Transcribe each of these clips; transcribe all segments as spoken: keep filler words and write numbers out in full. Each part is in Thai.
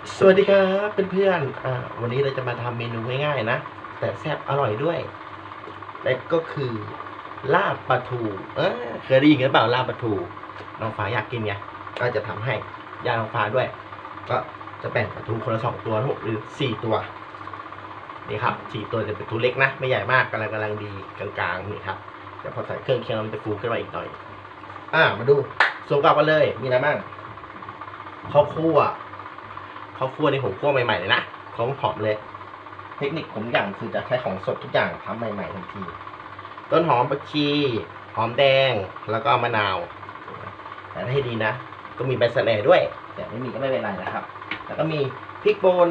สวัสดีครับเพื่อนๆอ่าวันนี้เราจะมาทำเมนูง่ายๆนะแต่แซ่บอร่อยด้วยและก็คือลาบปลาทูเออเคยได้ยินกันเปล่าลาบปลาทูน้องฟ้าอยากกินไงก็จะทำให้ย่าน้องฟ้าด้วยก็จะแบ่งปลาทูคนละสองตัวหรือสี่ตัวนี่ครับสี่ตัวจะเป็นตัวเล็กนะไม่ใหญ่มากกำลังกำลังดีกลางๆนี่ครับแต่พอใส่เครื่องเคียงมันจะฟูขึ้นมาอีกหน่อยอ่ามาดูส่วนประกอบกันเลยมีอะไรบ้างข้าวคั่วข้าวคั่วนี่ผมคั่วใหม่ๆเลยนะของหอมเลย เทคนิคผมอย่างคือจะใช้ของสดทุกอย่างทำใหม่ๆทันทีต้นหอมผักชีหอมแดงแล้วก็มะนาวแต่ให้ดีนะก็มีใบสะแหน่ด้วยแต่ไม่มีก็ไม่เป็นไรนะครับแล้วก็มีพริกป่น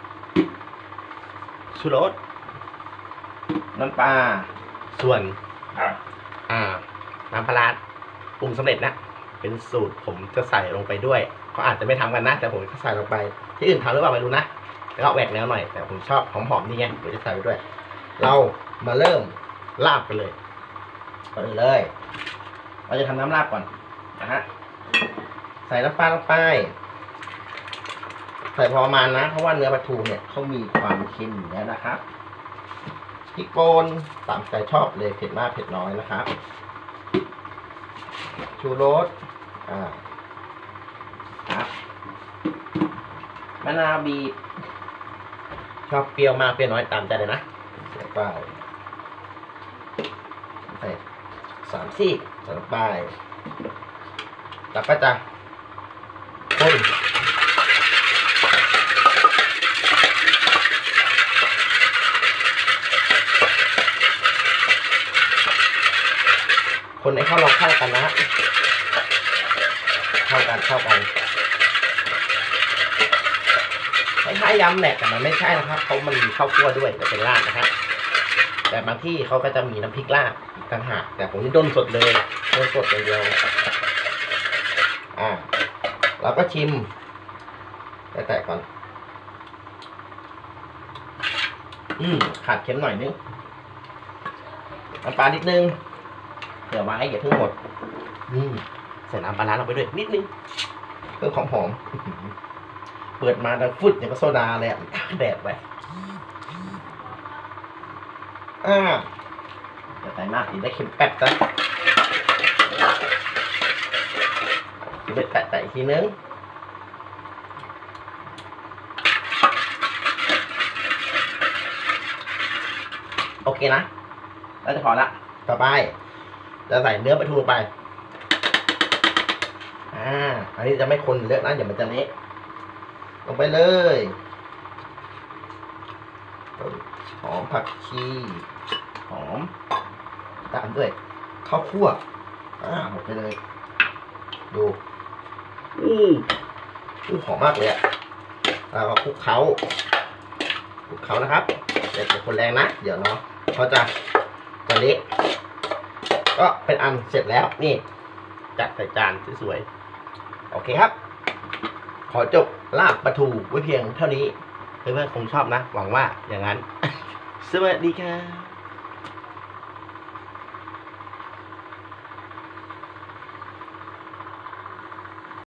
ชูรสน้ำปลาส่วนอ่าน้ำปลาปรุงสำเร็จนะเป็นสูตรผมจะใส่ลงไปด้วยเขาอาจจะไม่ทำกันนะแต่ผมจะใส่ลงไปที่อื่นทำหรือเปล่าไม่รู้นะแล้วก็แหวกแนวหน่อยแต่ผมชอบหอมๆนี่ไงเดี๋ยวจะใส่ไปด้วยเรามาเริ่มลาบกันเลยก่อนอื่นเลยเราจะทำน้ำลาบก่อนนะฮะใส่น้ำปลาลงไปใส่พอประมาณนะเพราะว่าเนื้อปลาทูเนี่ยเขามีความเค็มอยู่แล้วนะครับพริกป่นตามใจชอบเลยเผ็ดมากเผ็ดน้อยนะครับชูรสอ่าครับมะนาวบีบชอบเปรี้ยวมากเปรี้ยวน้อยตามใจเลยนะใส่ไปใส่สามซี่ใส่ลงไปแล้วก็จะคนคนให้เข้าลองเข้ากันนะเข้ากันเข้ากันคล้ายๆยำแหละแต่มันไม่ใช่นะครับเขามันมีข้าวคั่วด้วยจะเป็นราดนะครับแต่บางที่เขาก็จะมีน้ำพริกราดอีกต่างหากแต่ผมนี่ด้นสดเลยด้นสดอย่างเดียวอ่าเราก็ชิมแตะๆก่อนอืมขาดเค็มหน่อยนึงน้ำปลานิดนึงเดี๋ยวไว้อย่าเพิ่งหมดอืมใส่น้ำปลาร้าลงไปด้วยนิดนึงเพื่อความหอมเปิดมาดังฟุดอย่างกับโซดาเลยอ่ะตากแดดไปอ่าจะใส่มากอีกได้เค็มแป๊บซะไปแตะๆอีกทีนึงโอเคนะแล้วจะพอละต่อไปจะใส่เนื้อปลาทูลงไปอ่าอันนี้จะไม่คนเยอะนะเดี๋ยวมันจะเละลงไปเลยหอมผักชีหอมตามด้วยข้าวคั่วอ่าหมดไปเลยดูอู้อู้หอมมากเลยอ่ะแล้วก็คลุกเคล้าคลุกเคล้านะครับอย่าเสียคนแรงนะเดี๋ยวเนาะเขาจะจะเละก็เป็นอันเสร็จแล้วนี่จัดใส่จานสวยๆโอเคครับขอจบลาบปลาทูไว้เพียงเท่านี้เพื่อนๆคงชอบนะหวังว่าอย่างนั้นสวัสดีครับ